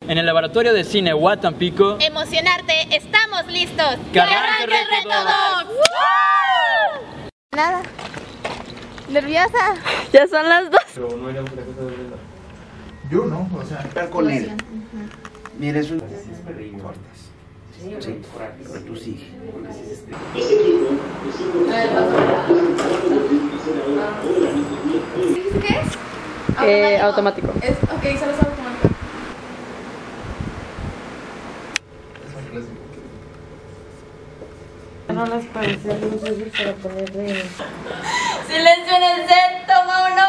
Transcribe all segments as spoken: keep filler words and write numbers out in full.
En el laboratorio de cine UAT Tampico. Emocionarte, estamos listos. ¡Que arranque el Reto Dogs! Nada. Nerviosa. Ya son las dos. Pero no era otra cosa de verdad. Yo no, o sea, estar con él. Mira, es un... Cortas. Sí, pero tú sigue. ¿Qué es? Eh, automático. Es, ok, solo es automático. No las parece luces para ponerle. Silencio en el set, toma uno.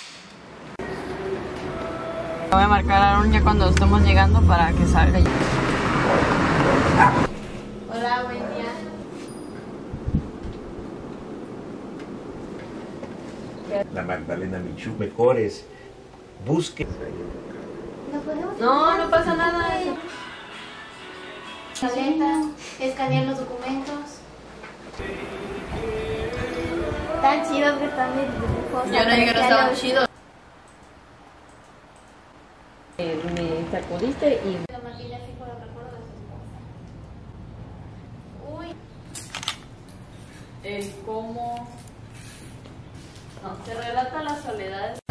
Voy a marcar a Aaron ya cuando estemos llegando para que salga ya. Hola, buen día. La Magdalena Michu, mejores. Busque. ¿No podemos? No, no pasa nada. Maleta, escanear los documentos. Tan chido que están mis dibujos. Yo no digo que no estaban apreciados. chidos. Eh, me sacudiste y... Lo maquilla así por el recuerdo de su esposa. Uy. El cómo... No, se relata la soledad.